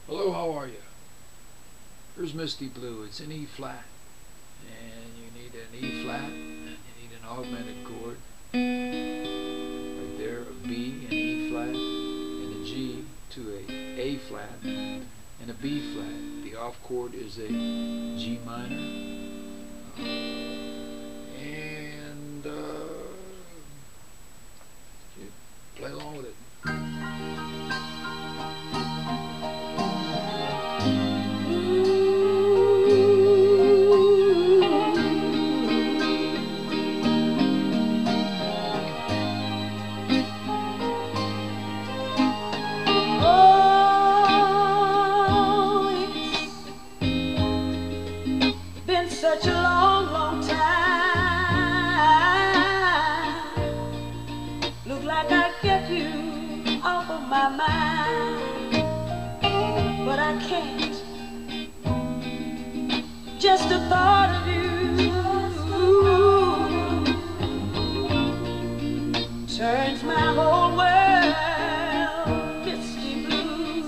Hello, how are you? Here's Misty Blue. It's in E flat. And you need an E flat, and you need an augmented chord. Right there, a B, an E flat, and a G to a flat, and a B flat. The off chord is a G minor. And play along with it. Such a long, long time. Look like I get you off of my mind, but I can't. Just the thought of you turns my whole world misty blue.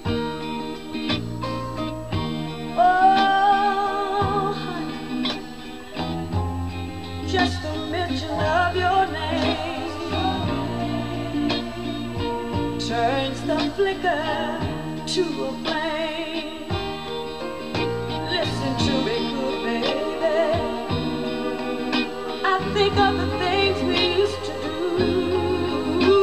Just the mention of your name turns the flicker to a flame. Listen to me, good baby. I think of the things we used to do,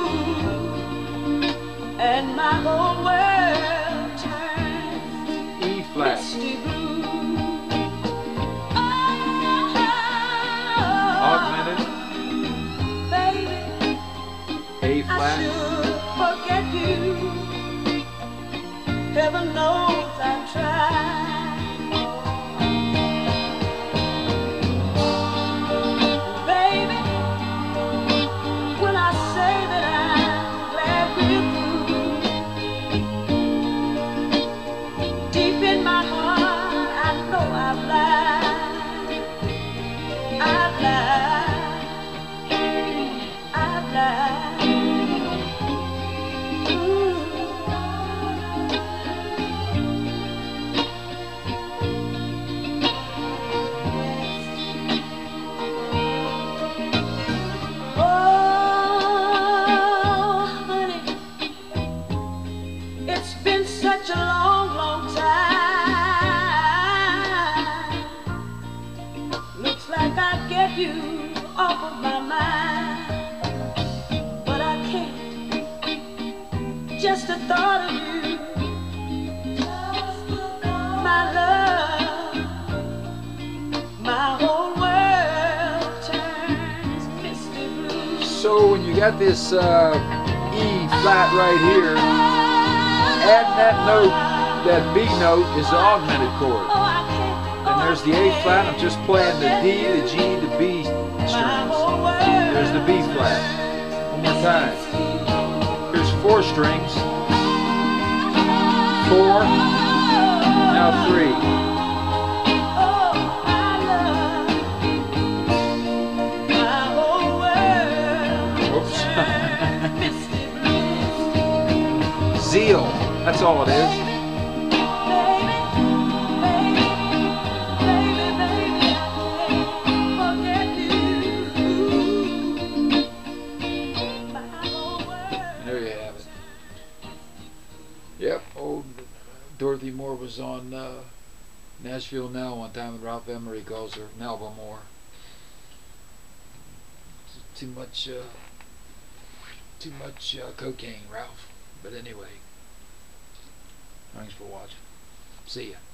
and my whole world turns E flat. misty blue. Augmented. Baby, A flat. I should forget you. Heaven knows I've tried. Baby, when I say that I'm glad we're through, deep in my heart I know I've lied. I've lied. I've lied. Oh, honey, it's been such a long, long time. Looks like I get you off of my mind, but I can't. Just the thought of you, my love, my whole world turns misty blue. So when you got this E flat right here, add that note, that B note is the augmented chord. And there's the A flat. I'm just playing the D, the G, the B strings. There's the B flat. One more time. Here's 4 strings. 4. Now 3. Whoops. Zeal. That's all it is. There you have it. Yep, old Dorothy Moore was on Nashville Now one time, and Ralph Emery calls her Melba Moore. Too much cocaine, Ralph. But anyway, thanks for watching. See ya.